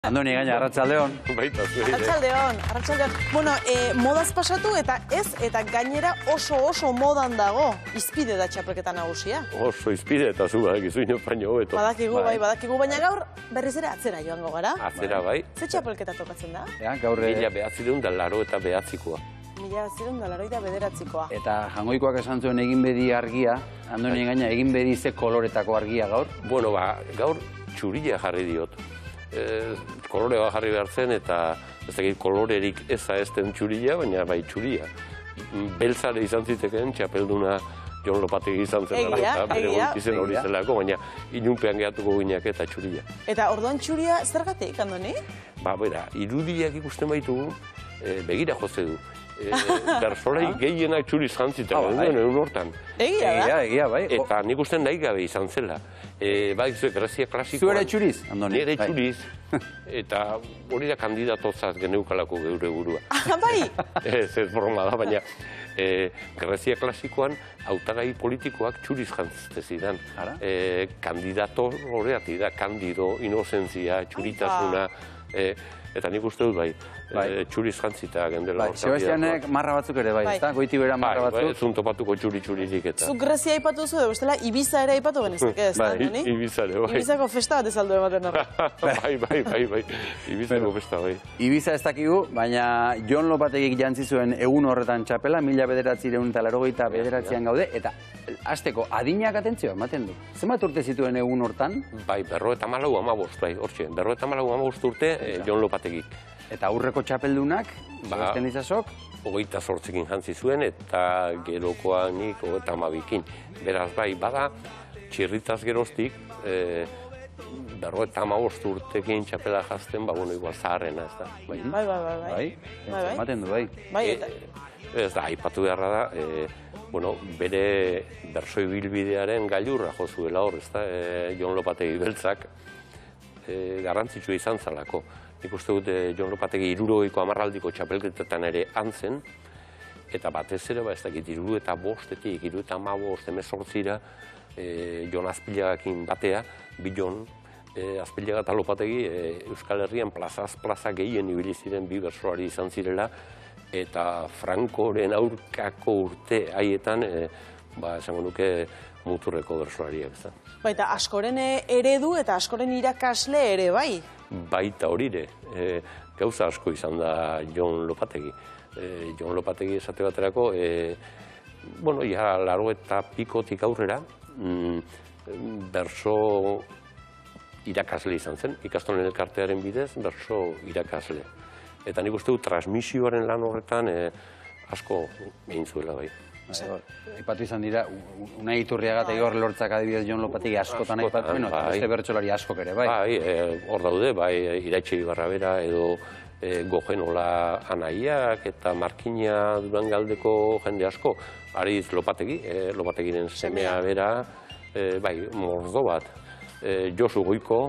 Andoni gaina, arratsaldeon. Baita, arratsaldeon. Bueno, modaz pasatu eta gainera oso modan dago. Izpide da txapelketa nagusia. Oso izpide eta zu badakizu baino hobeto. Badakigu, baina gaur berriz ere atzera joango gara. Atzera bai. Ze txapelketa tokatzen da? Gaur 1989koa. 1989koa. Eta jangoikoak esan zuen egin bedi argia, Andoni gaina egin bedi ze koloretako argia gaur? Bueno, gaur txuria jarri diot. Kolore bat jarri behar zen eta ez dakit kolorerik eza ezten txuria, baina bai txuria. Beltzare izan zitekeen, txapelduna Jon Lopategi izan zelako, eta bere goitizen hori zelako, baina inunpean gehatuko gineak eta txuria. Eta orduan txuria zergatik, Andoni? Bera, irudiak ikusten baitugu, begira jose du. Bersolai gehienak txuriz jantzitek, egun hortan. Egia bai. Eta nik usten nahi gabe izan zela. Bai, Grezia klasikoan... Zu ere txuriz, Andoni? Nire txuriz. Eta hori da kandidatozaz geneukalako geure burua. Bai? Ez broma da, baina Grezia klasikoan hautagai politikoak txuriz jantzite zidan. Kandidato horreati da, kandido, inozentzia, txuritasuna... Eta nik uste dut bai, txuriz jantzita gendela hortan. Sebastianek marra batzuk ere bai, ezta? Goiti bera marra batzuk. Ez zun topatuko txuririk eta... Zuk Grezia aipatu zu, bestela Ibiza ere aipatu genizak, ez da, Andoni? Ibiza ere, bai. Ibizako festa bat ezaldu ematen hori. Bai, Ibizako festa, bai. Ibiza ez dakigu, baina Jon Lopategik jantzi zuen egun horretan txapela, 1989an gaude, eta hasteko adinak atentzioa ematen du. Zenbat urte zituen egun hortan? Bai, 54, bai, hortxe. 54 urte Jon Lopategik. Eta aurreko txapeldunak, Sebastian Izasok? 28ekin jantzi zuen, eta gerokoa nik 32ekin. Beraz, bai, bada, txirritaz geroztik, 55 urtekin txapela jazten, igual zaharrena, ez da. Bai. Ematen du, bai. Ez da, aipatu beharra da, bere bersoi bilbidearen gailurra jo zuela hor, ez da, Jon Lopategi beltzak, garrantzitsua izan zalako. Nik uste dut Jon Lopategi 70ko txapelketetan ere antzen, eta batez ere, ez dakit, 75-etik, 75-18-ra, Jon Azpilagakin batea, bi Jon, Azpilaga eta Lopategi Euskal Herrian plazaz plaza gehien ibili ziren bi bertsolari izan zirela, eta Frankoren aurkako urte haietan, esango nuke, muturreko bertsolariak, ez da. Baita, askoren eredu eta askoren irakasle ere, bai? Baita horire, gauza asko izan da Jon Lopategi. Jon Lopategi esate baterako, ja, 80 aurrera, bertso irakasle izan zen, ikastolen elkartearen bidez, bertso irakasle. Eta nik uste du transmisioaren lan horretan asko egin zuela bai. Aipatu izan dira, Unai Iturriaga eta Igor Lortzak adibidez Jon Lopategi askotan aipatu, eta beste bertsolari askok ere, bai? Bai, hor daude, bai, Iraitxe Ibarrabera edo Gogenola Anaiak eta Markina Durangaldeko jende asko. Ariz Lopategi, Lopategiren semea bera, bai, mordo bat. Josu Goiko,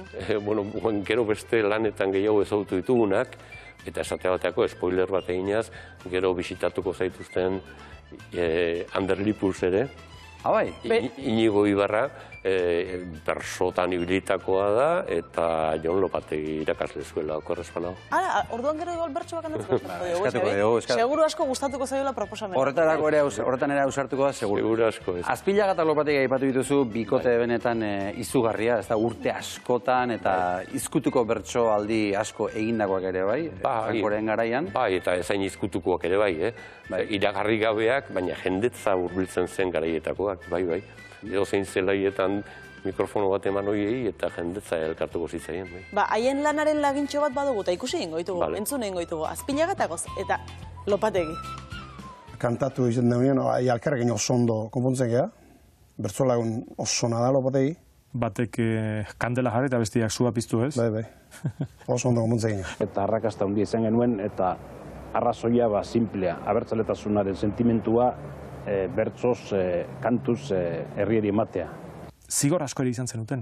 gero beste lanetan gehiago ezagutu ditugunak, eta esate bateako, spoiler bat eginaz, gero bisitatuko zaituzten Ander Lipuz ere. Bai? Inigo Ibarra, bersotan ibilitakoa da, eta Jon Lopategi irakasle zuela okorrezpan hau. Orduan gero igual bertso bakan Eskatuko dugu. Seguru asko gustatuko zaiola proposamena. Horretan ere ausartuko da, seguru. Seguru asko. Azpilaga eta Lopategi aipatu dituzu, bikote benetan izugarria, ez da urte askotan, eta izkutuko bertso aldi asko egindakoak ere, bai? Frankoren garaian. Bai, eta ezain izkutukoak ere, bai, iragarri gabeak, baina jendetza hurbiltzen zen garaietakoak, bai. Edo zein zelaietan mikrofono bat eman hoiei eta jendetza elkartuko zitzaien. Haien lanaren lagintxo bat badugu, eta ikusi egingo ditugu, entzun egingo ditugu. Azpilaga eta Lopategi. Kantatu izan deunien, alkarrekin oso ondo konpontzen geha. Bertzolagun oso nada Lopategi. Batek kandela jarri eta bestiak sua piztu, ez? Bai. Oso ondo konpontzen geha. Eta arrakasta hundi izan genuen, eta arrazoia simplea, abertzaletasunaren sentimentua, bertsoz, kantuz, herrieri ematea. Zigor asko ere izan zenuten?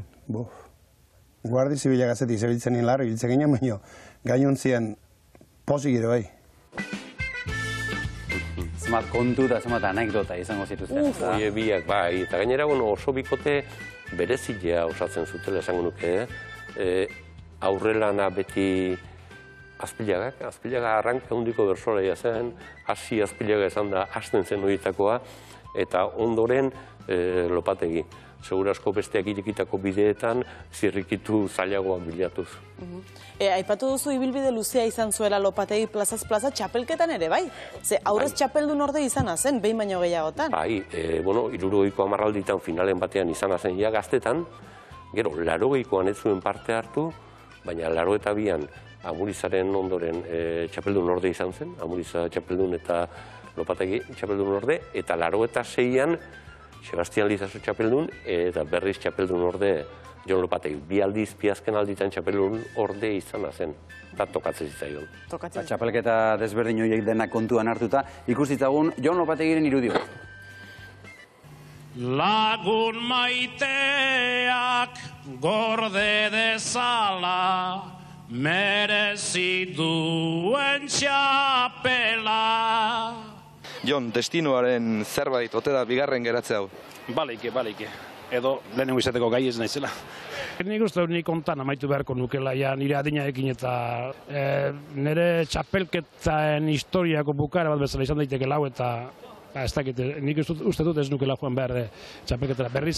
Guardi zibila gazetik zebiltzen hilar, ibiltzen ginen, baina gainontzien pozik ere bai. Zemat kontu eta zemat anekdota izango zituzten. Oie biak, bai, eta gainera oso bikote berezilea osatzen zutela esango nuke. aurrelana beti Azpilaga arranka hundiko bertsolaria zen, hasi Azpilaga izan da hasten zen horietakoa, eta ondoren Lopategi. Segurazko besteak irekitako bideetan zirrikitu zailagoak bilatuz. Aipatu duzu ibilbide luzea izan zuela Lopategi plazaz plaza txapelketan ere, bai? Ze aurrez txapeldun orde izana zen, behin baino gehiagotan. Bai, 70ko hamarralditan finalen batean izana zen ja gaztetan, gero 80koan ez zuen parte hartu, baina 82an Amurizaren ondoren txapeldun orde izan zen, Amuriza txapeldun eta Lopategi txapeldun orde, eta 86an Sebastian Lizaso txapeldun eta berriz txapeldun orde Jon Lopategi. Bi aldiz, piazken alditan txapeldun orde izana zen, eta tokatzen zitzaion. Txapelketa desberdin horiek denak kontuan hartuta, ikustitzagun Jon Lopategiren irudio. Lagun maiteak gorde dezala, merezi duen txapela. Jon, destinoaren zerbait ote da bigarren geratze hau? Baleike. Edo lehenengo izateko gai ez naizela. Nik uste nik ontan amaitu beharko nukela ja nire adinaekin eta nire txapelketaen historiako bukara bat bezala izan daiteke lau eta ez dakit, nik uste dut ez nukela joan behar txapelketara berriz.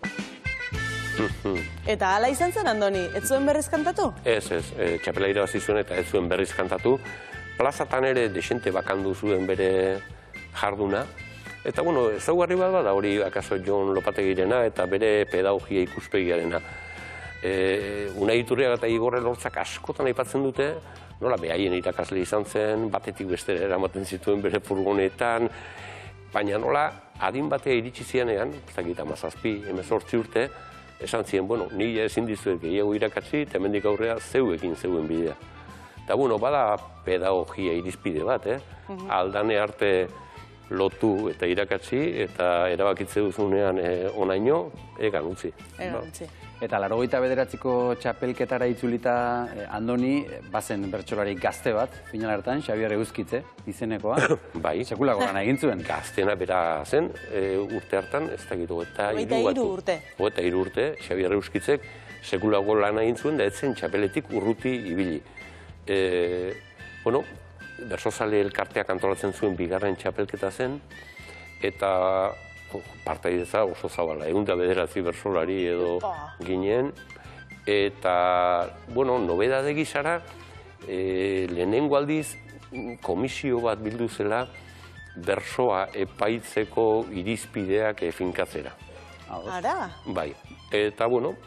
Eta hala izan zen, Andoni, ez zuen berriz kantatu? Ez, txapela irabazi zuen eta ez zuen berriz kantatu. Plazatan ere desente bakandu zuen bere jarduna. Eta, ezaugarri bat da hori akaso Jon Lopategirena eta bere pedagogia ikuspegiarena. Unai Iturriaga eta Igor Elortzak askotan aipatzen dute, nola behaien irakasle izan zen, batetik bestera eramaten zituen bere furgonetan, baina nola adin batea iritsi zianean, ez dakit 17, 18 urte, esan ziren, ni ezin dizuet gehiago irakatsi, eta hemendik aurrea zeuekin zeuen bidea. Eta, bada pedagogia irizpide bat, aldane arte lotu eta irakatsi, eta erabakitze duzunean onaino, egan utzi. Eta 89ko txapelketara itzulita Andoni, bazen bertsolari gazte bat, final hartan, Xabier Euskitze izenekoa. Bai. Sekulako lana egin zuen. Gaztena bera zen, urte hartan, ez dakit, 23 urte. 23 urte, Xabier Euskitzek sekulako lana egin zuen, da etzen txapeletik urruti ibili. Bersozale elkarteak antolatzen zuen bigarren txapelketa zen, eta partaidetza oso zabala, 109 bersolari edo ginen, eta, nobedade gizara, lehenengo aldiz komisio bat bildu zela bersoa epaitzeko irizpideak finkatzera. Ara? Bai, eta,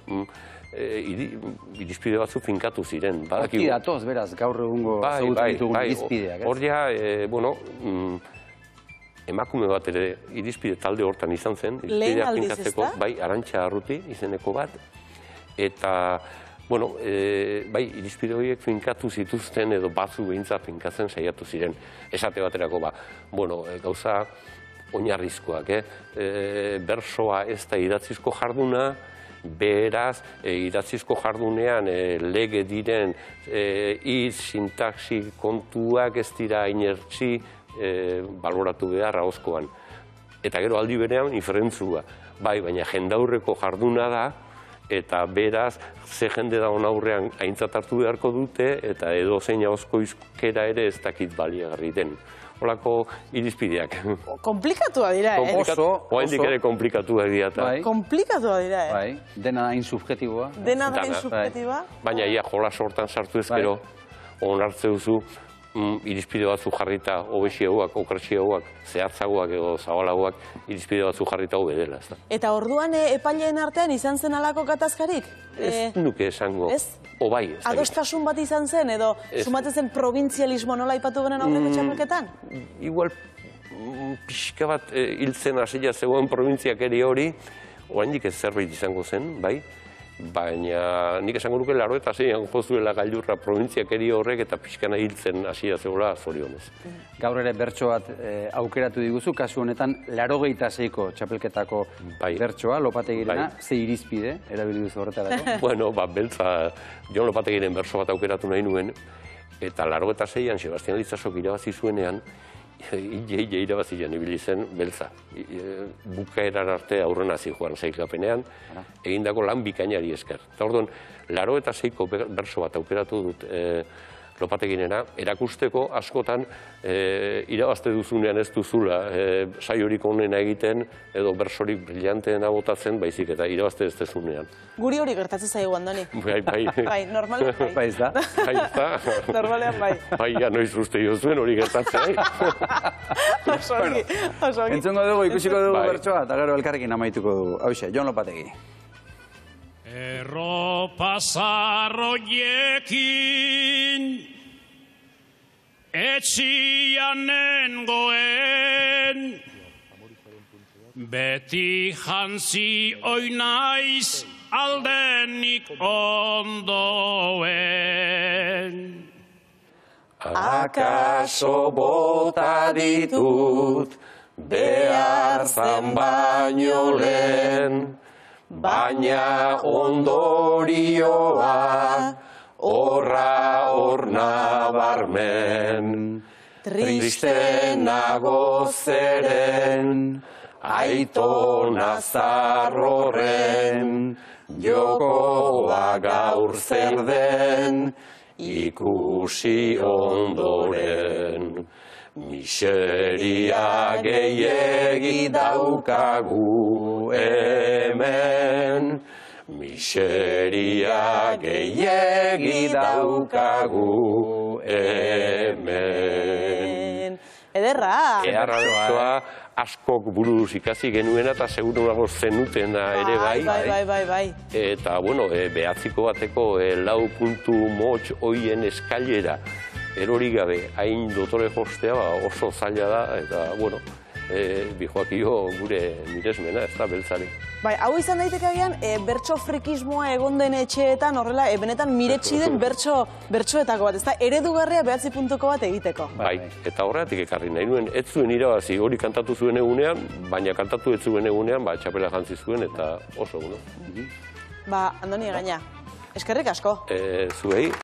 irizpide batzu finkatu ziren. Horti datoz, beraz, gaur egungo zautzen ditugun irizpideak. Hor ja, emakume bat ere irizpide talde hortan izan zen. Lehen aldiz, ez da? Bai, Arantxa Arruti izeneko bat. Eta, bai, irizpide horiek finkatu zituzten edo batzu behintza finkatzen saiatu ziren. Esate baterako, gauza oinarrizkoak, bersoa ez da idatzizko jarduna, beraz, idatzizko jardunean lege diren hitz, sintaxi kontuak ez dira inertzi baloratu behar ahozkoan. Eta gero aldi berean inferentzua. Bai, baina jendaurreko jarduna da, eta beraz, ze jende da aurrean aintzat hartu beharko dute, eta edo zein ahozko izkera ere ez dakit baliagarri den. Olako irizpideak. Komplikatua dira, Oaindik ere komplikatuak dira. Komplikatua dira, Bai, dena hain subjetiboa. Dena hain subjetiboa. Baina ia jolas hortan sartu ezkero, onartze duzu, irizpide batzu jarrita hobexiegoak, okrexiegoak, zehatzagoak edo zabalagoak, irizpide batzu jarrita hobe dela. Eta orduan epaileen artean izan zen alako gatazkarik? Ez nuke esango. O bai. Adostasun bat izan zen, edo sumatzen zen probintzialismo nola ipatu genen aurreko txapelketan? Igual, pixka bat hiltzen hasia zegoen probintziakeri hori, oraindik ez zerbait izango zen, bai? Baina nik esango nuke 86an jozuela gailurra probintziakeri horrek eta pixkana hiltzen hasia zegoela zorionez. Gaur ere bertso bat aukeratu diguzu, kasu honetan 86ko txapelketako bertsoa, Lopategirena, ze irizpide erabili duzu horretarako? Beltza, Jon Lopategiren bertso bat aukeratu nahi nuen, eta 86an Sebastian Litzasok irabazi zuenean, Ile irabazian ibili zen beltza. Bukaeran arte aurrena zijoan sailkapenean, egindako lan bikainari esker. Eta orduan, 86ko berso bat aukeratu dut Lopateginena, erakusteko askotan irabazte duzunean ez duzula saiorik onena egiten edo bersorik brillanteena botatzen, baizik eta irabazte ez dezunean. Guri hori gertatzen zaigu, Andoni. Bai. Bai, normalean bai. Bai, ez da? Bai, eta... Normalean bai. Bai, noiz uste jozuen hori gertatzen. Oso ongi. Entzungo dugu, ikusiko dugu Bai. bertsoa, eta gero elkarrekin amaituko dugu. Hauxe, Jon Lopategi. Erropa zarroiekin etxian nengoen, beti jantzi oinaiz aldenik ondoen. Akaso bota ditut behar zan baino lehen, baina ondorioa horra hor nabarmen. Triste nago zeren, aitona zarroren, jokoa gaur zer den, ikusi ondoren. Miseria gehiegi daukagu hemen, miseria gehiegi daukagu hemen. Ederra! Eharra bertsoa askok buruz ikasi genuena eta segurunago zenutena ere bai. Bai. Eta, bueno, behatziko bateko 4 puntu motx hoien eskailera erori gabe hain dotore jostea oso zaila da, eta, bueno, bijoakio gure miresmena, ez da, beltzari. Bai, hau izan daiteke agian, bertso frikismoa egon den etxeetan, horrela, benetan miretsi den bertsoetako bat, ez da, eredugarria 9 puntuko bat egiteko. Bai, eta horregatik ekarri nahi nuen, ez zuen irabazi hori kantatu zuen egunean, baina kantatu ez zuen egunean, txapela jantzi zuen, eta oso, bueno. Ba, Andoni Egaña, eskerrik asko. Zuei.